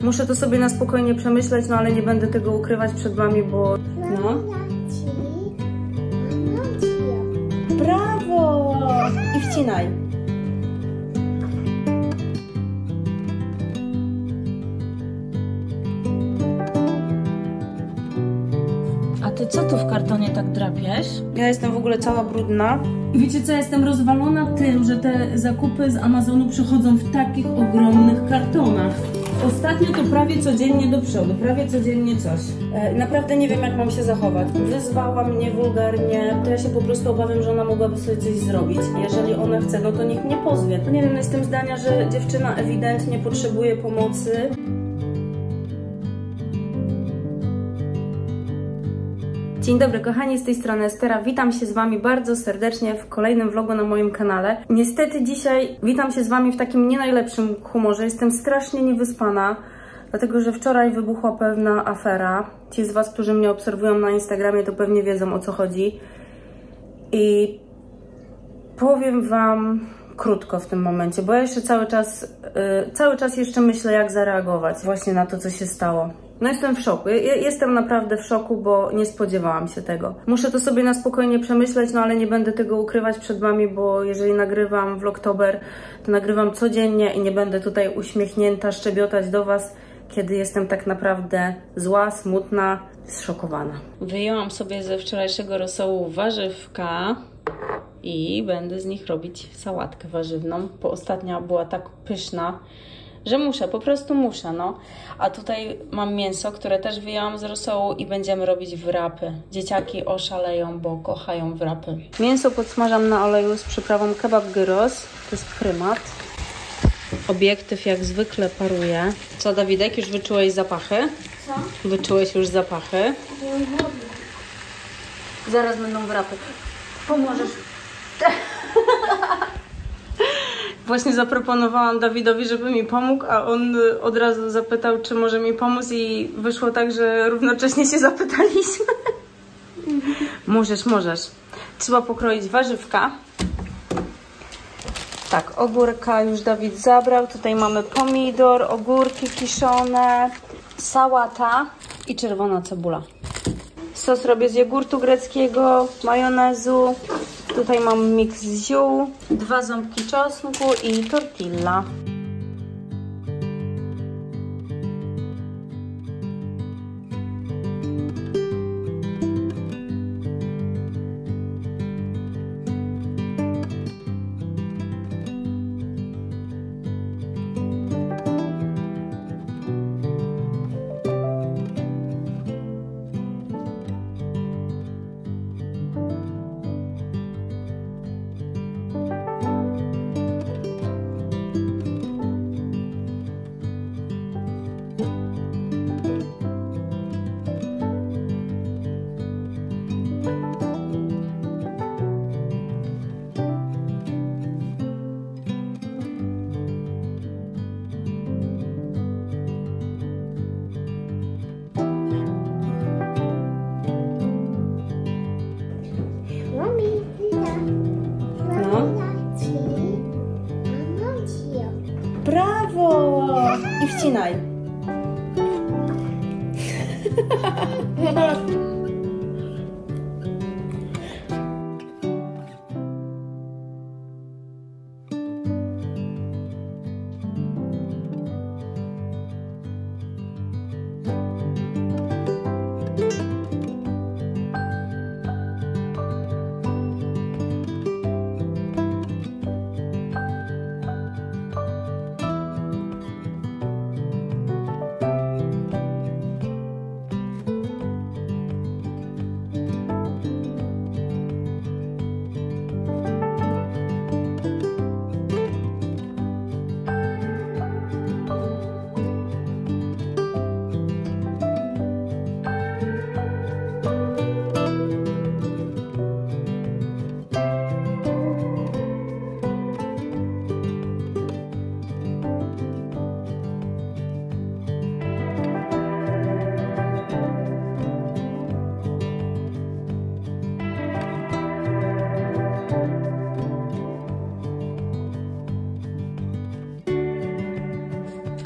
Muszę to sobie na spokojnie przemyśleć, no ale nie będę tego ukrywać przed wami, bo... No. Brawo! I wcinaj. A ty co tu w kartonie tak drapiesz? Ja jestem w ogóle cała brudna. I wiecie co, ja jestem rozwalona tym, że te zakupy z Amazonu przychodzą w takich ogromnych kartonach. Ostatnio to prawie codziennie do przodu, prawie codziennie coś. Naprawdę nie wiem, jak mam się zachować. Wyzwała mnie wulgarnie, to ja się po prostu obawiam, że ona mogłaby sobie coś zrobić. Jeżeli ona chce, no to niech mnie pozwie. To nie wiem, jestem zdania, że dziewczyna ewidentnie potrzebuje pomocy. Dzień dobry kochani, z tej strony Estera. Witam się z wami bardzo serdecznie w kolejnym vlogu na moim kanale. Niestety dzisiaj witam się z wami w takim nie najlepszym humorze. Jestem strasznie niewyspana, dlatego że wczoraj wybuchła pewna afera. Ci z was, którzy mnie obserwują na Instagramie, to pewnie wiedzą, o co chodzi. I powiem wam krótko w tym momencie, bo ja jeszcze cały czas jeszcze myślę, jak zareagować właśnie na to, co się stało. No jestem w szoku, jestem naprawdę w szoku, bo nie spodziewałam się tego. Muszę to sobie na spokojnie przemyśleć, no ale nie będę tego ukrywać przed wami, bo jeżeli nagrywam vlogtober, to nagrywam codziennie i nie będę tutaj uśmiechnięta, szczebiotać do was, kiedy jestem tak naprawdę zła, smutna, zszokowana. Wyjęłam sobie ze wczorajszego rosołu warzywka i będę z nich robić sałatkę warzywną, bo ostatnia była tak pyszna, że muszę, po prostu muszę, no. A tutaj mam mięso, które też wyjęłam z rosołu i będziemy robić wrapy. Dzieciaki oszaleją, bo kochają wrapy. Mięso podsmażam na oleju z przyprawą kebab gyros. To jest prymat. Obiektyw jak zwykle paruje. Co, Dawidek, już wyczułeś zapachy? Co? Wyczułeś już zapachy? Zaraz będą wrapy. Pomożesz. Właśnie zaproponowałam Dawidowi, żeby mi pomógł, a on od razu zapytał, czy może mi pomóc i wyszło tak, że równocześnie się zapytaliśmy. Możesz. Trzeba pokroić warzywka. Tak, ogórka już Dawid zabrał. Tutaj mamy pomidor, ogórki kiszone, sałata i czerwona cebula. Sos robię z jogurtu greckiego, majonezu. Tutaj mam miks ziół, 2 ząbki czosnku i tortilla. Brawo! I wcinaj.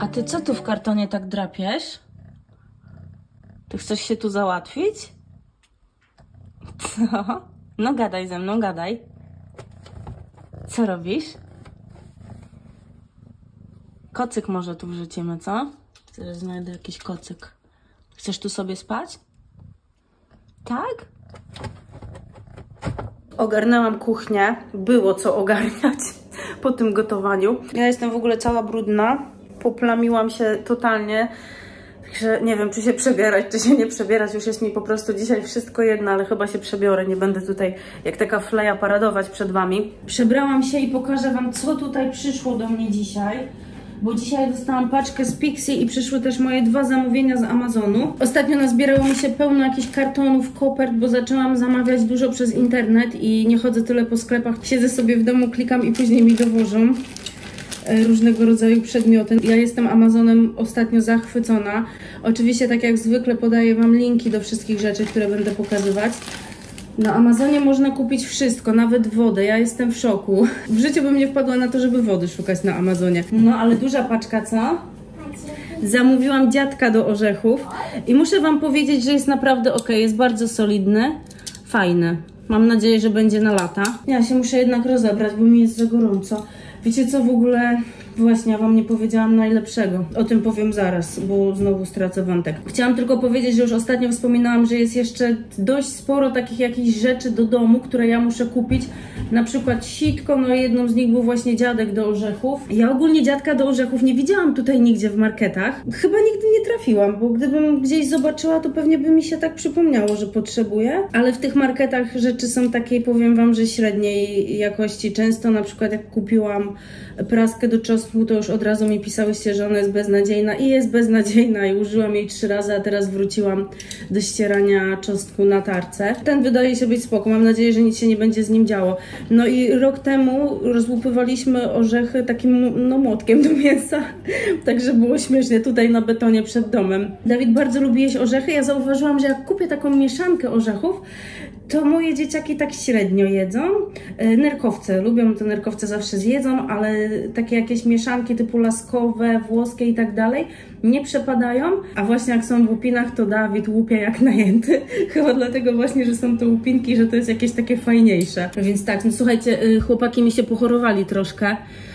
ty co tu w kartonie tak drapiesz? Ty chcesz się tu załatwić? Co? No gadaj ze mną, gadaj. Co robisz? Kocyk może tu wrzucimy, co? Zaraz znajdę jakiś kocyk. Chcesz tu sobie spać? Tak? Ogarnęłam kuchnię. Było co ogarniać po tym gotowaniu. Ja jestem w ogóle cała brudna. Poplamiłam się totalnie. Także nie wiem, czy się przebierać, czy się nie przebierać. Już jest mi po prostu dzisiaj wszystko jedno, ale chyba się przebiorę. Nie będę tutaj jak taka fleja paradować przed wami. Przebrałam się i pokażę wam, co tutaj przyszło do mnie dzisiaj. Bo dzisiaj dostałam paczkę z Pixie i przyszły też moje 2 zamówienia z Amazonu. Ostatnio nazbierało mi się pełno jakichś kartonów, kopert, bo zaczęłam zamawiać dużo przez internet i nie chodzę tyle po sklepach. Siedzę sobie w domu, klikam i później mi dowożą różnego rodzaju przedmioty. Ja jestem Amazonem ostatnio zachwycona. Oczywiście, tak jak zwykle, podaję wam linki do wszystkich rzeczy, które będę pokazywać. Na Amazonie można kupić wszystko, nawet wodę. Ja jestem w szoku. W życiu bym nie wpadła na to, żeby wody szukać na Amazonie. No, ale duża paczka, co? Zamówiłam dziadka do orzechów i muszę wam powiedzieć, że jest naprawdę ok. Jest bardzo solidny, fajny. Mam nadzieję, że będzie na lata. Ja się muszę jednak rozebrać, bo mi jest za gorąco. Wiecie co, w ogóle właśnie ja wam nie powiedziałam najlepszego. O tym powiem zaraz, bo znowu stracę wątek. Chciałam tylko powiedzieć, że już ostatnio wspominałam, że jest jeszcze dość sporo takich jakichś rzeczy do domu, które ja muszę kupić. Na przykład sitko, no jedną z nich był właśnie dziadek do orzechów. Ja ogólnie dziadka do orzechów nie widziałam tutaj nigdzie w marketach. Chyba nigdy nie trafiłam, bo gdybym gdzieś zobaczyła, to pewnie by mi się tak przypomniało, że potrzebuję. Ale w tych marketach rzeczy są takiej, powiem wam, że średniej jakości. Często na przykład jak kupiłam praskę do czosnku, to już od razu mi pisałyście, że ona jest beznadziejna i jest beznadziejna i użyłam jej 3 razy, a teraz wróciłam do ścierania czosnku na tarce. Ten wydaje się być spoko, mam nadzieję, że nic się nie będzie z nim działo. No i rok temu rozłupywaliśmy orzechy takim no młotkiem do mięsa, także było śmiesznie tutaj na betonie przed domem. Dawid bardzo lubi jeść orzechy, ja zauważyłam, że jak kupię taką mieszankę orzechów, to moje dzieciaki tak średnio jedzą. Nerkowce, lubią te nerkowce, zawsze zjedzą, ale takie jakieś mieszanki typu laskowe, włoskie i tak dalej nie przepadają, a właśnie jak są w łupinach, to Dawid łupie jak najęty. Chyba dlatego właśnie, że są to łupinki, że to jest jakieś takie fajniejsze. Więc tak, no słuchajcie, chłopaki mi się pochorowali troszkę.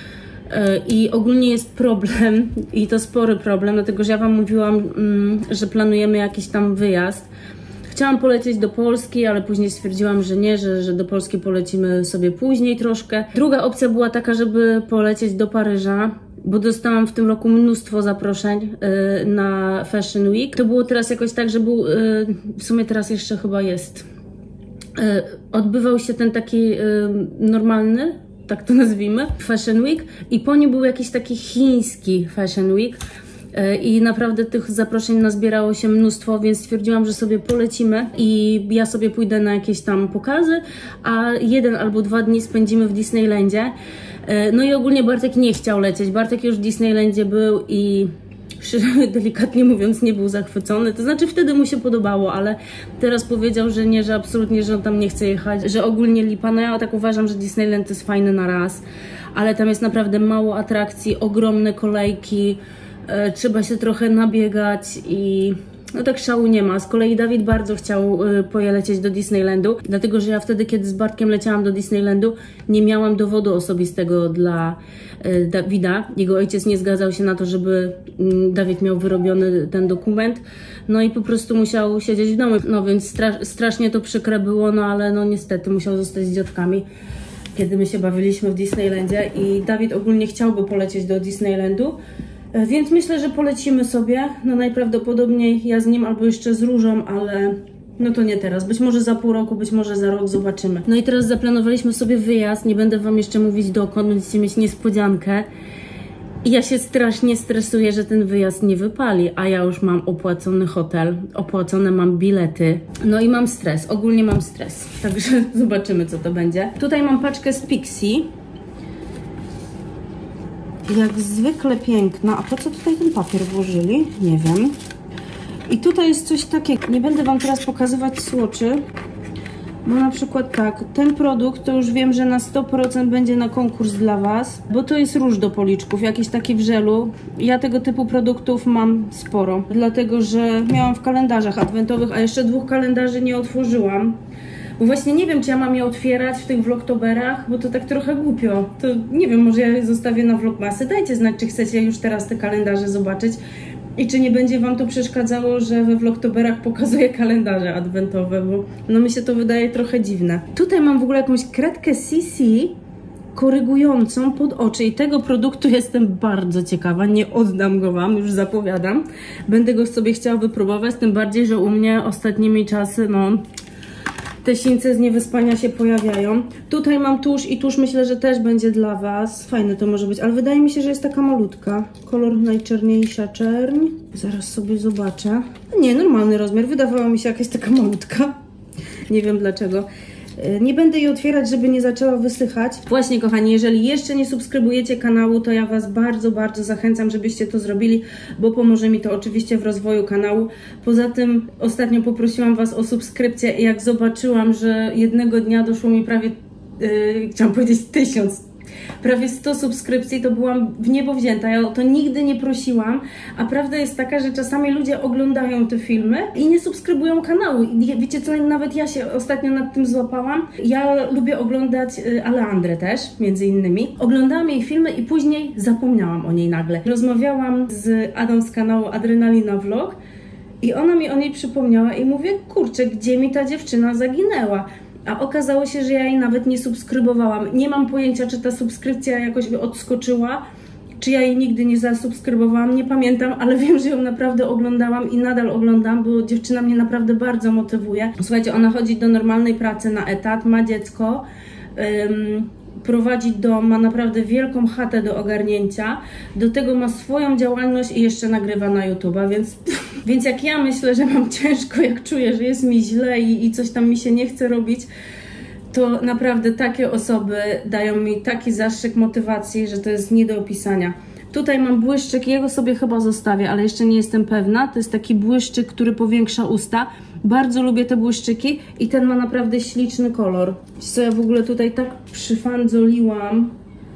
I ogólnie jest problem, i to spory problem, dlatego że ja wam mówiłam, że planujemy jakiś tam wyjazd. Chciałam polecieć do Polski, ale później stwierdziłam, że nie, że do Polski polecimy sobie później troszkę. Druga opcja była taka, żeby polecieć do Paryża, bo dostałam w tym roku mnóstwo zaproszeń na Fashion Week. To było teraz jakoś tak, że był, w sumie teraz jeszcze chyba jest, odbywał się ten taki normalny, tak to nazwijmy, Fashion Week i po nim był jakiś taki chiński Fashion Week. I naprawdę tych zaproszeń nazbierało się mnóstwo, więc stwierdziłam, że sobie polecimy i ja sobie pójdę na jakieś tam pokazy, a 1 albo 2 dni spędzimy w Disneylandzie. No i ogólnie Bartek nie chciał lecieć. Bartek już w Disneylandzie był i delikatnie mówiąc nie był zachwycony. To znaczy wtedy mu się podobało, ale teraz powiedział, że nie, że absolutnie, że on tam nie chce jechać, że ogólnie lipa. No ja tak uważam, że Disneyland jest fajny na raz, ale tam jest naprawdę mało atrakcji, ogromne kolejki. Trzeba się trochę nabiegać i no tak szału nie ma. Z kolei Dawid bardzo chciał polecieć do Disneylandu, dlatego że ja wtedy, kiedy z Bartkiem leciałam do Disneylandu, nie miałam dowodu osobistego dla Dawida. Jego ojciec nie zgadzał się na to, żeby Dawid miał wyrobiony ten dokument, no i po prostu musiał siedzieć w domu. No więc strasznie to przykre było, no ale no niestety musiał zostać z dziadkami, kiedy my się bawiliśmy w Disneylandzie i Dawid ogólnie chciałby polecieć do Disneylandu. Więc myślę, że polecimy sobie, no najprawdopodobniej ja z nim albo jeszcze z Różą, ale no to nie teraz, być może za pół roku, być może za rok, zobaczymy. No i teraz zaplanowaliśmy sobie wyjazd, nie będę wam jeszcze mówić dokąd, będziecie mieć niespodziankę. I ja się strasznie stresuję, że ten wyjazd nie wypali, a ja już mam opłacony hotel, opłacone mam bilety, no i mam stres, ogólnie mam stres, także zobaczymy co to będzie. Tutaj mam paczkę z Pixie. Jak zwykle piękna. A po co tutaj ten papier włożyli? Nie wiem. I tutaj jest coś takiego. Nie będę wam teraz pokazywać słoczy, Bo na przykład tak, ten produkt to już wiem, że na 100% będzie na konkurs dla Was, bo to jest róż do policzków, jakiś taki w żelu. Ja tego typu produktów mam sporo, dlatego że miałam w kalendarzach adwentowych, a jeszcze 2 kalendarzy nie otworzyłam. Bo właśnie nie wiem, czy ja mam je otwierać w tych vlogtoberach, bo to tak trochę głupio. To nie wiem, może ja je zostawię na vlogmasy. Dajcie znać, czy chcecie już teraz te kalendarze zobaczyć. I czy nie będzie Wam to przeszkadzało, że we vlogtoberach pokazuję kalendarze adwentowe, bo no mi się to wydaje trochę dziwne. Tutaj mam w ogóle jakąś kredkę CC korygującą pod oczy i tego produktu jestem bardzo ciekawa. Nie oddam go Wam, już zapowiadam. Będę go sobie chciała wypróbować, tym bardziej, że u mnie ostatnimi czasy, no, te sińce z niewyspania się pojawiają. Tutaj mam tusz i tusz myślę, że też będzie dla Was. Fajne to może być, ale wydaje mi się, że jest taka malutka. Kolor najczerniejsza czerń. Zaraz sobie zobaczę. Nie, normalny rozmiar. Wydawała mi się jakaś taka malutka. Nie wiem dlaczego. Nie będę jej otwierać, żeby nie zaczęła wysychać. Właśnie, kochani, jeżeli jeszcze nie subskrybujecie kanału, to ja Was bardzo, bardzo zachęcam, żebyście to zrobili, bo pomoże mi to oczywiście w rozwoju kanału. Poza tym ostatnio poprosiłam Was o subskrypcję i jak zobaczyłam, że jednego dnia doszło mi prawie, chciałam powiedzieć 1000, prawie 100 subskrypcji, to byłam w niebo wzięta. Ja o to nigdy nie prosiłam, a prawda jest taka, że czasami ludzie oglądają te filmy i nie subskrybują kanału. I wiecie co, nawet ja się ostatnio nad tym złapałam. Ja lubię oglądać Aleandrę też, między innymi. Oglądałam jej filmy i później zapomniałam o niej nagle. Rozmawiałam z Adą z kanału Adrenalina Vlog i ona mi o niej przypomniała i mówię, kurczę, gdzie mi ta dziewczyna zaginęła? A okazało się, że ja jej nawet nie subskrybowałam. Nie mam pojęcia, czy ta subskrypcja jakoś odskoczyła, czy ja jej nigdy nie zasubskrybowałam, nie pamiętam, ale wiem, że ją naprawdę oglądałam i nadal oglądam, bo dziewczyna mnie naprawdę bardzo motywuje. Słuchajcie, ona chodzi do normalnej pracy na etat, ma dziecko, prowadzi dom, ma naprawdę wielką chatę do ogarnięcia, do tego ma swoją działalność i jeszcze nagrywa na YouTube'a, więc jak ja myślę, że mam ciężko, jak czuję, że jest mi źle i coś tam mi się nie chce robić, to naprawdę takie osoby dają mi taki zastrzyk motywacji, że to jest nie do opisania. Tutaj mam błyszczyk, jego sobie chyba zostawię, ale jeszcze nie jestem pewna. To jest taki błyszczyk, który powiększa usta. Bardzo lubię te błyszczyki i ten ma naprawdę śliczny kolor. Co ja w ogóle tutaj tak przyfandzoliłam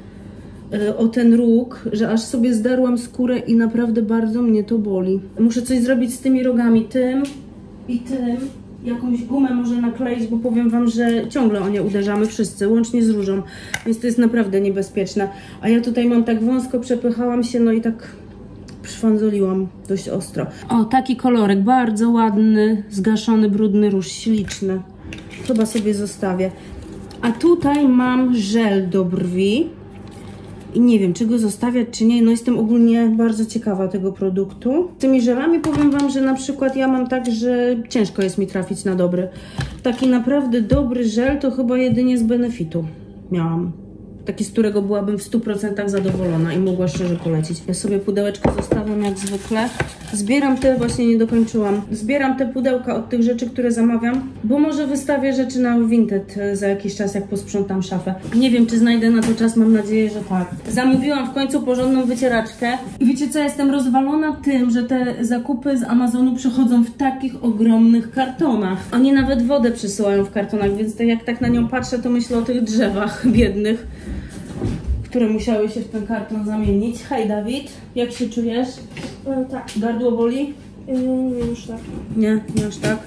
o ten róg, że aż sobie zdarłam skórę i naprawdę bardzo mnie to boli. Muszę coś zrobić z tymi rogami, tym i tym. Jakąś gumę może nakleić, bo powiem Wam, że ciągle o nie uderzamy wszyscy, łącznie z różą, więc to jest naprawdę niebezpieczne. A ja tutaj mam tak wąsko, przepychałam się, no i tak przyfandzoliłam dość ostro. O, taki kolorek, bardzo ładny, zgaszony, brudny róż, śliczny. Chyba sobie zostawię. A tutaj mam żel do brwi. I nie wiem, czy go zostawiać, czy nie. No jestem ogólnie bardzo ciekawa tego produktu. Z tymi żelami powiem Wam, że na przykład ja mam tak, że ciężko jest mi trafić na dobry. Taki naprawdę dobry żel to chyba jedynie z Benefitu miałam. Taki, z którego byłabym w 100% zadowolona i mogła szczerze polecić. Ja sobie pudełeczko zostawiam jak zwykle. Zbieram te, właśnie nie dokończyłam, zbieram te pudełka od tych rzeczy, które zamawiam, bo może wystawię rzeczy na Vinted za jakiś czas, jak posprzątam szafę. Nie wiem, czy znajdę na to czas, mam nadzieję, że tak. Zamówiłam w końcu porządną wycieraczkę i wiecie co, jestem rozwalona tym, że te zakupy z Amazonu przychodzą w takich ogromnych kartonach. Oni nawet wodę przysyłają w kartonach, więc tak jak tak na nią patrzę, to myślę o tych drzewach biednych, które musiały się w ten karton zamienić. Hej Dawid, jak się czujesz? Tak. Gardło boli? Nie już tak. Nie, nie aż tak?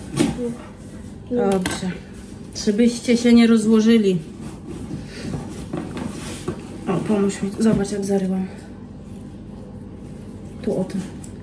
Dobrze. Żebyście się nie rozłożyli. O, pomóż mi. Zobacz jak zaryłam. Tu o tym.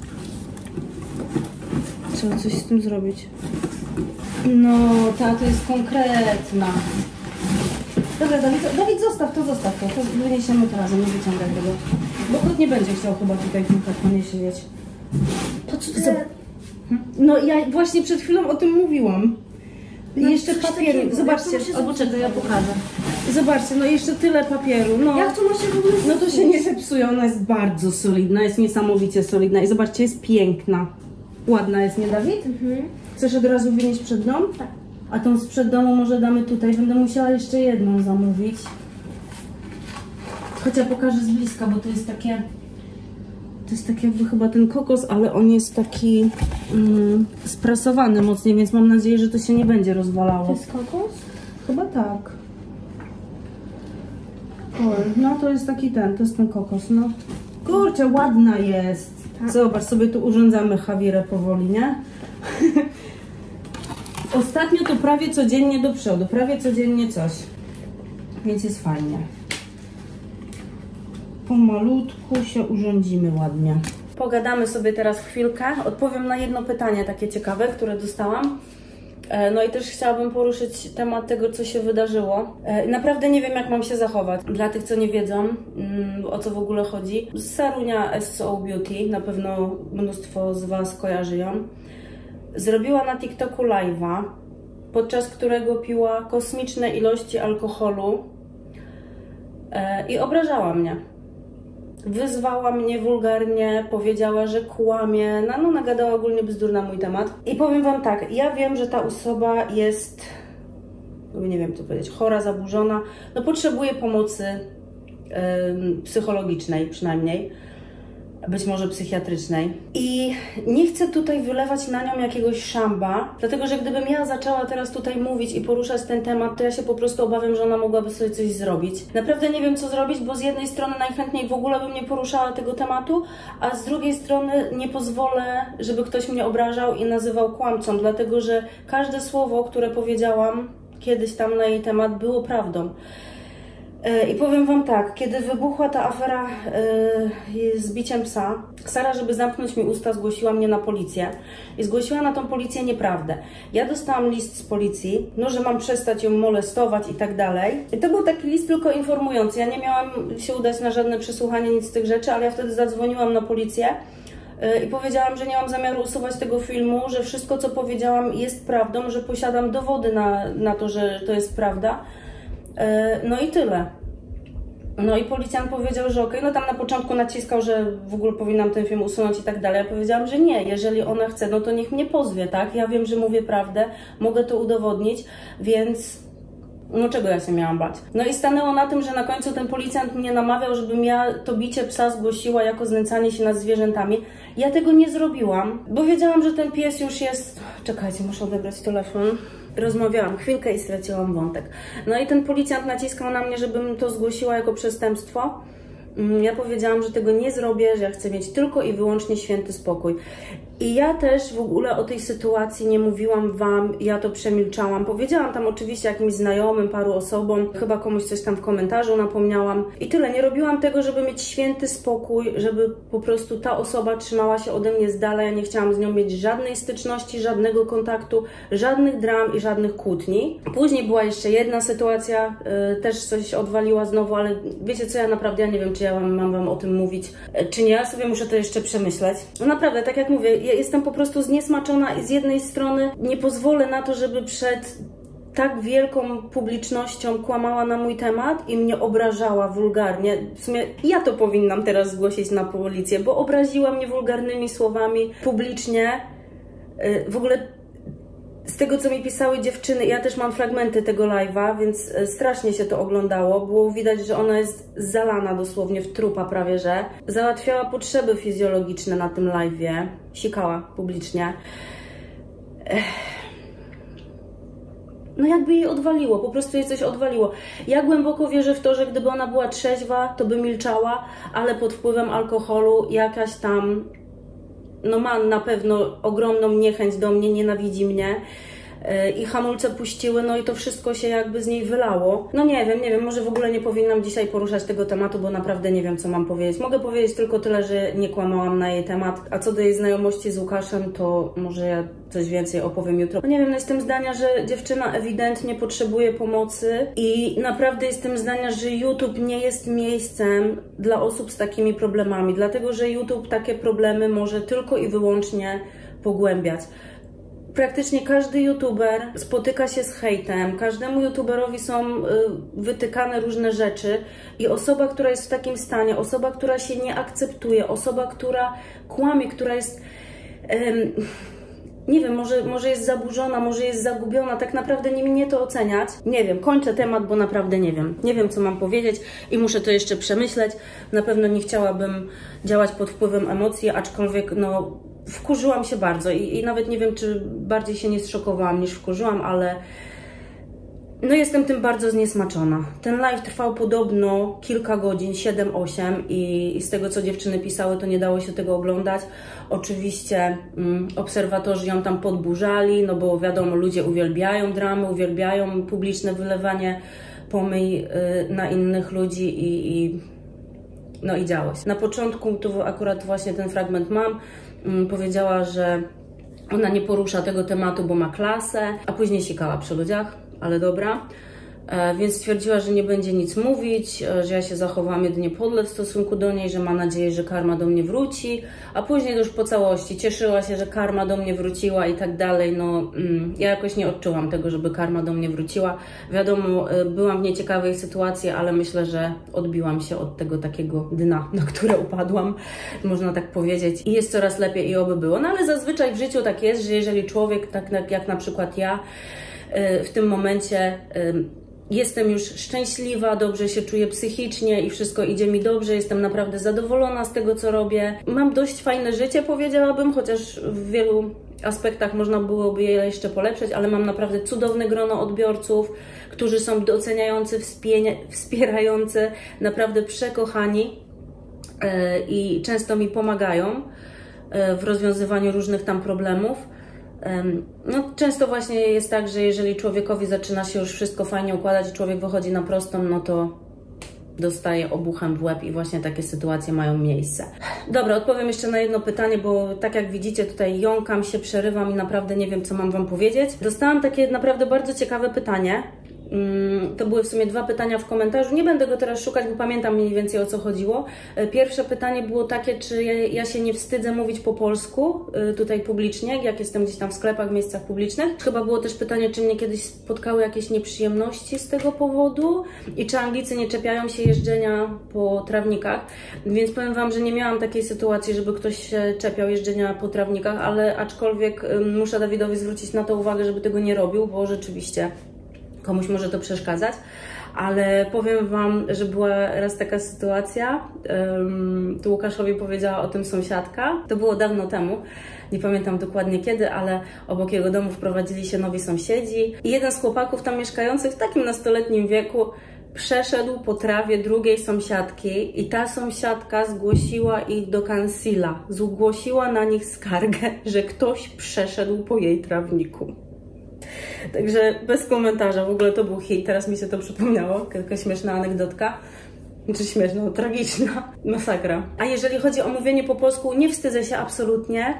Trzeba coś z tym zrobić. No, ta to jest konkretna. Dobra, Dawid, zostaw to. To wyniesiemy to razem, nie wyciągaj tego. Bo kot nie będzie chciał chyba tutaj w tym kartonie siedzieć. To co ty... No ja właśnie przed chwilą o tym mówiłam. I No, jeszcze coś papieru. takiego. Zobaczcie, Jak to ma się albo zepsuć? czego ja pokażę. Zobaczcie, no jeszcze tyle papieru. No. Jak to ma się w ogóle No to się nie zepsuje, ona jest bardzo solidna, jest niesamowicie solidna i zobaczcie, jest piękna. Ładna jest, nie Dawid? Mhm. Chcesz od razu wynieść przed dom? Tak. A tą sprzed domu może damy tutaj. Będę musiała jeszcze jedną zamówić. Chociaż pokażę z bliska, bo to jest takie... To jest tak jakby chyba ten kokos, ale on jest taki sprasowany mocniej, więc mam nadzieję, że to się nie będzie rozwalało. To jest kokos? Chyba tak. No to jest taki to jest ten kokos, no. Kurczę, ładna jest. Tak. Zobacz, sobie tu urządzamy Hawirę powoli, nie? Ostatnio to prawie codziennie do przodu, prawie codziennie coś. Więc jest fajnie. Pomalutku się urządzimy ładnie. Pogadamy sobie teraz chwilkę. Odpowiem na jedno pytanie takie ciekawe, które dostałam. No i też chciałabym poruszyć temat tego, co się wydarzyło. Naprawdę nie wiem, jak mam się zachować. Dla tych, co nie wiedzą, o co w ogóle chodzi. Sarunia SO Beauty, na pewno mnóstwo z Was kojarzy ją. Zrobiła na TikToku live'a, podczas którego piła kosmiczne ilości alkoholu i obrażała mnie. Wyzwała mnie wulgarnie, powiedziała, że kłamie, no nagadała ogólnie bzdur na mój temat. I powiem Wam tak, ja wiem, że ta osoba jest, nie wiem co powiedzieć, chora, zaburzona, no potrzebuje pomocy psychologicznej przynajmniej, być może psychiatrycznej. I nie chcę tutaj wylewać na nią jakiegoś szamba, dlatego że gdybym ja zaczęła teraz tutaj mówić i poruszać ten temat, to ja się po prostu obawiam, że ona mogłaby sobie coś zrobić. Naprawdę nie wiem, co zrobić, bo z jednej strony najchętniej w ogóle bym nie poruszała tego tematu, a z drugiej strony nie pozwolę, żeby ktoś mnie obrażał i nazywał kłamcą, dlatego że każde słowo, które powiedziałam kiedyś tam na jej temat, było prawdą. I powiem Wam tak, kiedy wybuchła ta afera z biciem psa, Sara, żeby zamknąć mi usta, zgłosiła mnie na policję i zgłosiła na tą policję nieprawdę. Ja dostałam list z policji, no, że mam przestać ją molestować i tak dalej. I to był taki list tylko informujący. Ja nie miałam się udać na żadne przesłuchanie, nic z tych rzeczy, ale ja wtedy zadzwoniłam na policję i powiedziałam, że nie mam zamiaru usuwać tego filmu, że wszystko, co powiedziałam, jest prawdą, że posiadam dowody na to, że to jest prawda. No i tyle. No i policjant powiedział, że okej, no tam na początku naciskał, że w ogóle powinnam ten film usunąć i tak dalej. Ja powiedziałam, że nie, jeżeli ona chce, no to niech mnie pozwie, tak? Ja wiem, że mówię prawdę, mogę to udowodnić, więc no czego ja się miałam bać? No i stanęło na tym, że na końcu ten policjant mnie namawiał, żebym ja to bicie psa zgłosiła jako znęcanie się nad zwierzętami. Ja tego nie zrobiłam, bo wiedziałam, że ten pies już jest... Czekajcie, muszę odebrać telefon. Rozmawiałam chwilkę i straciłam wątek. No i ten policjant naciskał na mnie, żebym to zgłosiła jako przestępstwo. Ja powiedziałam, że tego nie zrobię, że ja chcę mieć tylko i wyłącznie święty spokój. I ja też w ogóle o tej sytuacji nie mówiłam Wam, ja to przemilczałam. Powiedziałam tam oczywiście jakimś znajomym, paru osobom, chyba komuś coś tam w komentarzu napomniałam. I tyle, nie robiłam tego, żeby mieć święty spokój, żeby po prostu ta osoba trzymała się ode mnie z dala. Ja nie chciałam z nią mieć żadnej styczności, żadnego kontaktu, żadnych dram i żadnych kłótni. Później była jeszcze jedna sytuacja, też coś odwaliła znowu, ale wiecie co, ja naprawdę ja nie wiem, czy ja mam Wam o tym mówić, czy nie. Ja sobie muszę to jeszcze przemyśleć. No naprawdę, tak jak mówię, ja jestem po prostu zniesmaczona i z jednej strony nie pozwolę na to, żeby przed tak wielką publicznością kłamała na mój temat i mnie obrażała wulgarnie. W sumie ja to powinnam teraz zgłosić na policję, bo obraziła mnie wulgarnymi słowami publicznie. W ogóle z tego, co mi pisały dziewczyny, ja też mam fragmenty tego live'a, więc strasznie się to oglądało. Było widać, że ona jest zalana dosłownie w trupa prawie, że załatwiała potrzeby fizjologiczne na tym live'ie. Sikała publicznie. No jakby jej odwaliło, po prostu jej coś odwaliło. Ja głęboko wierzę w to, że gdyby ona była trzeźwa, to by milczała, ale pod wpływem alkoholu jakaś tam... no ma na pewno ogromną niechęć do mnie, nienawidzi mnie i hamulce puściły, no i to wszystko się jakby z niej wylało. No nie wiem, może w ogóle nie powinnam dzisiaj poruszać tego tematu, bo naprawdę nie wiem, co mam powiedzieć. Mogę powiedzieć tylko tyle, że nie kłamałam na jej temat, a co do jej znajomości z Łukaszem, to może ja coś więcej opowiem jutro. No nie wiem, no jestem zdania, że dziewczyna ewidentnie potrzebuje pomocy i naprawdę jestem zdania, że YouTube nie jest miejscem dla osób z takimi problemami, dlatego że YouTube takie problemy może tylko i wyłącznie pogłębiać. Praktycznie każdy youtuber spotyka się z hejtem, każdemu youtuberowi są wytykane różne rzeczy i osoba, która jest w takim stanie, osoba, która się nie akceptuje, osoba, która kłamie, która jest... nie wiem, może jest zaburzona, może jest zagubiona, tak naprawdę nie mnie to oceniać. Nie wiem, kończę temat, bo naprawdę nie wiem. Nie wiem, co mam powiedzieć i muszę to jeszcze przemyśleć. Na pewno nie chciałabym działać pod wpływem emocji, aczkolwiek no wkurzyłam się bardzo i nawet nie wiem, czy bardziej się nie zszokowałam niż wkurzyłam, ale No jestem tym bardzo zniesmaczona. Ten live trwał podobno kilka godzin, 7-8 i z tego, co dziewczyny pisały, to nie dało się tego oglądać. Oczywiście obserwatorzy ją tam podburzali, no bo wiadomo, ludzie uwielbiają dramy, uwielbiają publiczne wylewanie pomyj na innych ludzi no i działo się. Na początku, tu akurat właśnie ten fragment mam, powiedziała, że ona nie porusza tego tematu, bo ma klasę, a później sikała przy ludziach, ale dobra. Więc stwierdziła, że nie będzie nic mówić, że ja się zachowałam jedynie podle w stosunku do niej, że ma nadzieję, że karma do mnie wróci, a później już po całości cieszyła się, że karma do mnie wróciła i tak dalej. No, ja jakoś nie odczułam tego, żeby karma do mnie wróciła. Wiadomo, byłam w nieciekawej sytuacji, ale myślę, że odbiłam się od tego takiego dna, na które upadłam, można tak powiedzieć. I jest coraz lepiej i oby było. No ale zazwyczaj w życiu tak jest, że jeżeli człowiek, tak jak na przykład ja, w tym momencie jestem już szczęśliwa, dobrze się czuję psychicznie i wszystko idzie mi dobrze, jestem naprawdę zadowolona z tego, co robię. Mam dość fajne życie, powiedziałabym, chociaż w wielu aspektach można byłoby je jeszcze polepszyć, ale mam naprawdę cudowne grono odbiorców, którzy są doceniający, wspierający, naprawdę przekochani i często mi pomagają w rozwiązywaniu różnych tam problemów. No, często właśnie jest tak, że jeżeli człowiekowi zaczyna się już wszystko fajnie układać i człowiek wychodzi na prostą, no to dostaje obuchem w łeb i właśnie takie sytuacje mają miejsce. Dobra, odpowiem jeszcze na jedno pytanie, bo tak jak widzicie tutaj jąkam się, przerywam i naprawdę nie wiem, co mam Wam powiedzieć. Dostałam takie naprawdę bardzo ciekawe pytanie. To były w sumie 2 pytania w komentarzu. Nie będę go teraz szukać, bo pamiętam mniej więcej, o co chodziło. Pierwsze pytanie było takie, czy ja się nie wstydzę mówić po polsku tutaj publicznie, jak jestem gdzieś tam w sklepach, w miejscach publicznych. Chyba było też pytanie, czy mnie kiedyś spotkały jakieś nieprzyjemności z tego powodu i czy Anglicy nie czepiają się jeżdżenia po trawnikach. Więc powiem Wam, że nie miałam takiej sytuacji, żeby ktoś się czepiał jeżdżenia po trawnikach, ale aczkolwiek muszę Dawidowi zwrócić na to uwagę, żeby tego nie robił, bo rzeczywiście komuś może to przeszkadzać, ale powiem Wam, że była raz taka sytuacja, tu Łukaszowi powiedziała o tym sąsiadka, to było dawno temu, nie pamiętam dokładnie kiedy, ale obok jego domu wprowadzili się nowi sąsiedzi i jeden z chłopaków tam mieszkających w takim nastoletnim wieku przeszedł po trawie drugiej sąsiadki i ta sąsiadka zgłosiła ich do kansila, zgłosiła na nich skargę, że ktoś przeszedł po jej trawniku. Także bez komentarza, w ogóle to był hit, teraz mi się to przypomniało, taka śmieszna anegdotka. Czy śmieszna, no, tragiczna, masakra. A jeżeli chodzi o mówienie po polsku, nie wstydzę się absolutnie.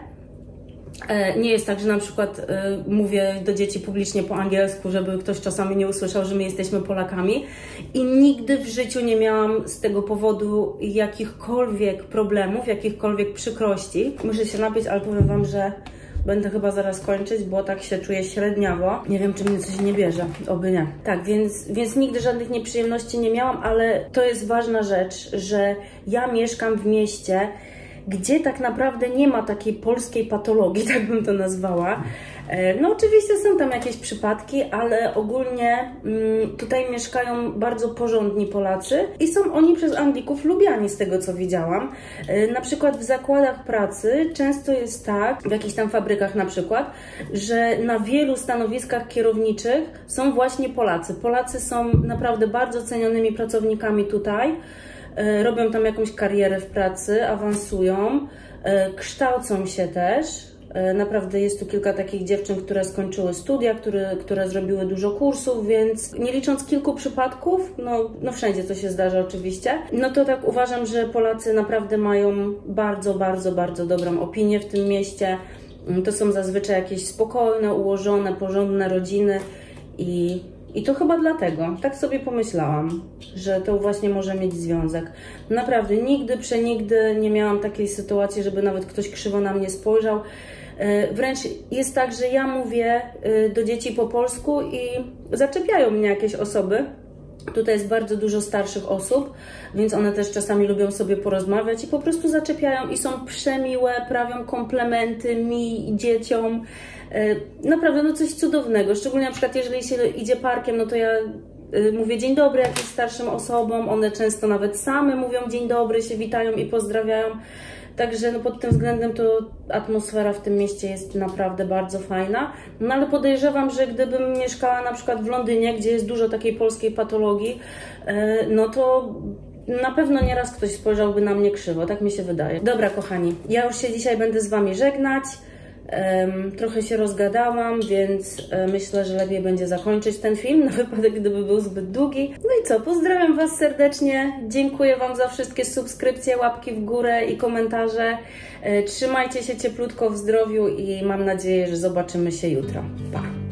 Nie jest tak, że na przykład mówię do dzieci publicznie po angielsku, żeby ktoś czasami nie usłyszał, że my jesteśmy Polakami. I nigdy w życiu nie miałam z tego powodu jakichkolwiek problemów, jakichkolwiek przykrości. Muszę się napić, ale powiem Wam, że będę chyba zaraz kończyć, bo tak się czuję średniawo. Nie wiem, czy mnie coś nie bierze, oby nie. Tak, więc nigdy żadnych nieprzyjemności nie miałam, ale to jest ważna rzecz, że ja mieszkam w mieście, gdzie tak naprawdę nie ma takiej polskiej patologii, tak bym to nazwała. No oczywiście są tam jakieś przypadki, ale ogólnie tutaj mieszkają bardzo porządni Polacy i są oni przez Anglików lubiani, z tego co widziałam. Na przykład w zakładach pracy często jest tak, w jakichś tam fabrykach na przykład, że na wielu stanowiskach kierowniczych są właśnie Polacy. Polacy są naprawdę bardzo cenionymi pracownikami tutaj. Robią tam jakąś karierę w pracy, awansują, kształcą się też. Naprawdę jest tu kilka takich dziewczyn, które skończyły studia, które zrobiły dużo kursów, więc nie licząc kilku przypadków, no wszędzie to się zdarza oczywiście, no to tak uważam, że Polacy naprawdę mają bardzo, bardzo, bardzo dobrą opinię w tym mieście. To są zazwyczaj jakieś spokojne, ułożone, porządne rodziny i to chyba dlatego, tak sobie pomyślałam, że to właśnie może mieć związek. Naprawdę nigdy, przenigdy nie miałam takiej sytuacji, żeby nawet ktoś krzywo na mnie spojrzał. Wręcz jest tak, że ja mówię do dzieci po polsku i zaczepiają mnie jakieś osoby. Tutaj jest bardzo dużo starszych osób, więc one też czasami lubią sobie porozmawiać i po prostu zaczepiają i są przemiłe, prawią komplementy mi, dzieciom. Naprawdę no coś cudownego, szczególnie na przykład jeżeli się idzie parkiem, no to ja mówię dzień dobry jakimś starszym osobom, one często nawet same mówią dzień dobry, się witają i pozdrawiają. Także no pod tym względem to atmosfera w tym mieście jest naprawdę bardzo fajna. No ale podejrzewam, że gdybym mieszkała na przykład w Londynie, gdzie jest dużo takiej polskiej patologii, no to na pewno nieraz ktoś spojrzałby na mnie krzywo, tak mi się wydaje. Dobra kochani, ja już się dzisiaj będę z Wami żegnać. Trochę się rozgadałam, więc myślę, że lepiej będzie zakończyć ten film, na wypadek gdyby był zbyt długi. No i co, pozdrawiam Was serdecznie, dziękuję Wam za wszystkie subskrypcje, łapki w górę i komentarze. Trzymajcie się cieplutko w zdrowiu i mam nadzieję, że zobaczymy się jutro. Pa!